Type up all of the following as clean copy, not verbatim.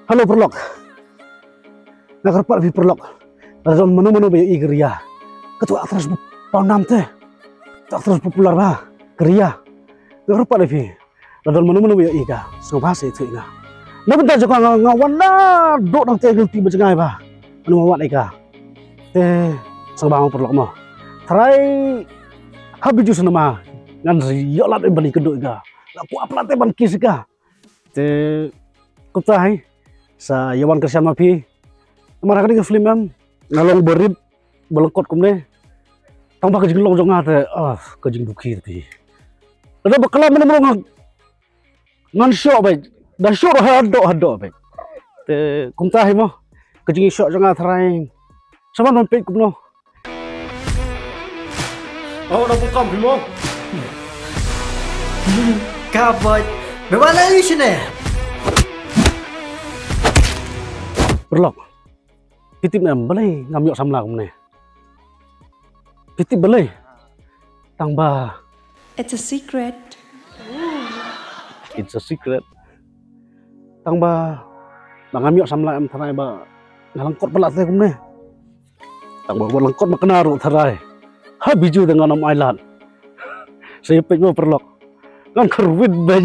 Halo perlok. Nak rapat vi perlok. Radon mano-mano bayo igriya. Ketua aktris paunam teh. Aktris populer bah. Kriya. Nak rapat vi. Radon mano-mano bayo iga. Sobas itu iga. Nak bentar juga ngawan dah. Dok nang teh gelti berjengai bah. Anu mawat iga. Teh sebang perlok mah. Try Bijou senama. Ngan yolat balik kedua iga. Aku aplat teh ban kis iga. Teh kutai. Sa yawan kersian mapi marah kali ke film ngalong berib belengkot kumne tambah kejing long jong ate kejing duki tapi ada bakalan menemung ngan syok baik dah syok hado baik te kumtahi mo kejing syok jong ate sama non pek kumno na bukam bimo kaban bagaimana ini sini Berlok, pitip ni boleh ngambil samla kumne. Pitip boleh, tambah. It's a secret. It's a secret. Tambah, ngambil samla tarai ba ngalangkot pelat teh kumne. Tambah lengkot makenaru tarai. Bijou dengan nama Island. Saya pek mau perlok. Kan kerwit baj.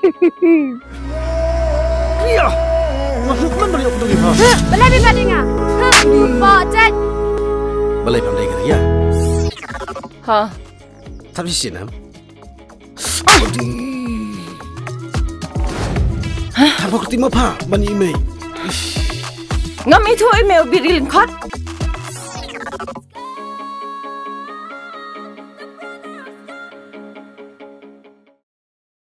Iya. Maksudnya beli apa tu? Boleh beli ngah? Bajet. Boleh pandai kerja. Ha. Tapi sih nam. Hah? Apa kerti apa? Bani email. Ngam itu email biri lengkot.